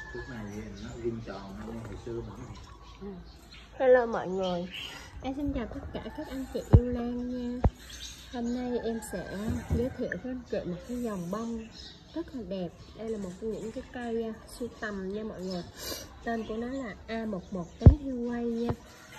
Lúc này nó ghim tròn như hồi xưa mình. Hello mọi người, em xin chào tất cả các anh chị yêu lan nha. Hôm nay em sẽ giới thiệu với anh chị một cái dòng bông rất là đẹp. Đây là một trong những cái cây sưu tầm nha mọi người. Tên của nó là A11 tấn heo quay nha.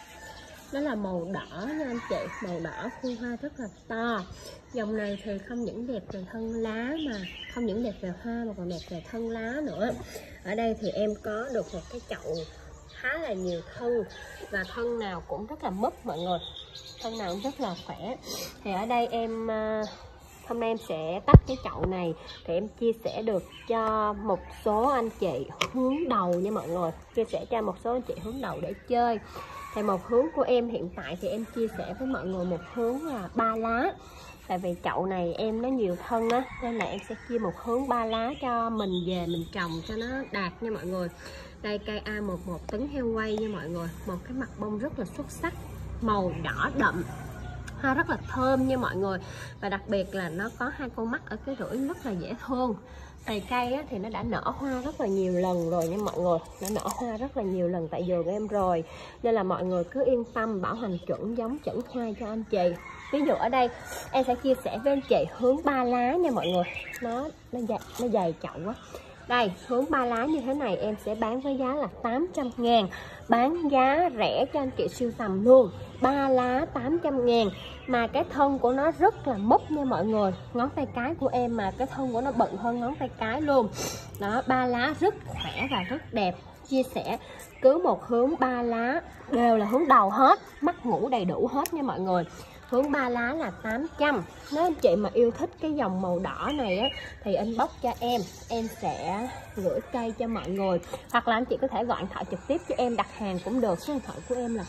Nó là màu đỏ nha anh chị, màu đỏ khuôn hoa rất là to. Dòng này thì không những đẹp về thân lá mà không những đẹp về hoa mà còn đẹp về thân lá nữa. Ở đây thì em có được một cái chậu khá là nhiều thân và thân nào cũng rất là mấp mọi người, thân nào cũng rất là khỏe. Thì ở đây em hôm nay em sẽ tách cái chậu này thì em chia sẻ được cho một số anh chị hướng đầu nha mọi người, chia sẻ cho một số anh chị hướng đầu để chơi. Thì một hướng của em hiện tại thì em chia sẻ với mọi người một hướng là 3 lá. Tại vì chậu này em nó nhiều thân á, nên là em sẽ chia một hướng 3 lá cho mình về mình trồng cho nó đạt nha mọi người. Đây cây A11 tấn heo quay nha mọi người, một cái mặt bông rất là xuất sắc, màu đỏ đậm, hoa rất là thơm nha mọi người. Và đặc biệt là nó có 2 con mắt ở cái rưỡi rất là dễ thương. Tại cây á, thì nó đã nở hoa rất là nhiều lần rồi nha mọi người, nó nở hoa rất là nhiều lần tại vườn em rồi, nên là mọi người cứ yên tâm bảo hành chuẩn giống chuẩn hoa cho anh chị. Ví dụ ở đây em sẽ chia sẻ với anh chị hướng 3 lá nha mọi người, nó dày chậu quá. Đây hướng 3 lá như thế này em sẽ bán với giá là 800.000, bán giá rẻ cho anh chị sưu tầm luôn. 3 lá 800.000 mà cái thân của nó rất là mấp nha mọi người, ngón tay cái của em mà cái thân của nó bự hơn ngón tay cái luôn. Đó, 3 lá rất khỏe và rất đẹp. Chia sẻ cứ một hướng 3 lá đều là hướng đầu hết, mắt ngủ đầy đủ hết nha mọi người. Hướng 3 lá là 800. Nếu anh chị mà yêu thích cái dòng màu đỏ này á, thì inbox cho em sẽ gửi cây cho mọi người. Hoặc là anh chị có thể gọi điện thoại trực tiếp cho em đặt hàng cũng được. Số điện thoại của em là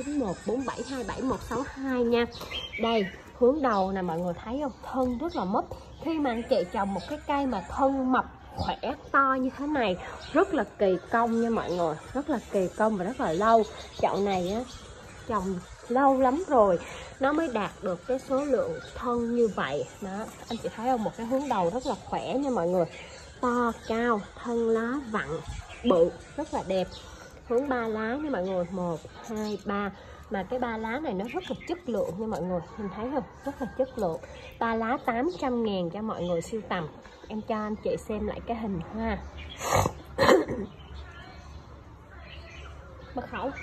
0914727162 nha. Đây, hướng đầu nè mọi người thấy không? Thân rất là mấp. Khi mà anh chị trồng một cái cây mà thân mập khỏe to như thế này rất là kỳ công nha mọi người, rất là kỳ công và rất là lâu. Chậu này á trồng lâu lắm rồi nó mới đạt được cái số lượng thân như vậy đó. Anh chị thấy không, một cái hướng đầu rất là khỏe nha mọi người, to cao, thân lá vặn bự rất là đẹp. Hướng 3 lá nha mọi người, 1 2 3, mà cái 3 lá này nó rất là chất lượng nha mọi người, mình thấy không, rất là chất lượng. 3 lá 800.000 cho mọi người sưu tầm. Em cho anh chị xem lại cái hình hoa. Mật khẩu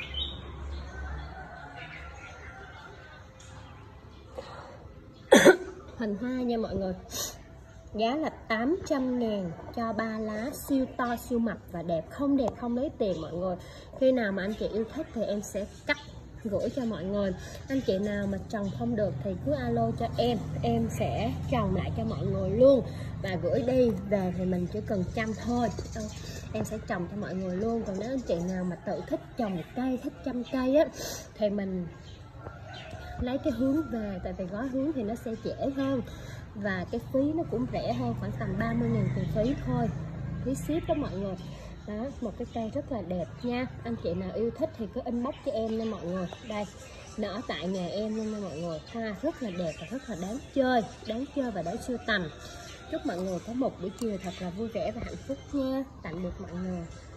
hình hoa nha mọi người, giá là 800.000 cho 3 lá siêu to siêu mập và đẹp, không đẹp không lấy tiền mọi người. Khi nào mà anh chị yêu thích thì em sẽ cắt gửi cho mọi người. Anh chị nào mà trồng không được thì cứ alo cho em sẽ trồng lại cho mọi người luôn và gửi đi về thì mình chỉ cần chăm thôi, em sẽ trồng cho mọi người luôn. Còn nếu anh chị nào mà tự thích trồng cây, thích chăm cây á thì mình lấy cái hướng về, tại vì gói hướng thì nó sẽ dễ hơn và cái phí nó cũng rẻ hơn, khoảng tầm 30.000 tiền phí thôi, phí ship đó mọi người. Đó, một cái cây rất là đẹp nha. Anh chị nào yêu thích thì cứ inbox cho em nha mọi người. Đây, nở tại nhà em luôn nha mọi người, hoa rất là đẹp và rất là đáng chơi và đáng sưu tầm. Chúc mọi người có một buổi chiều thật là vui vẻ và hạnh phúc nha. Tạm biệt mọi người.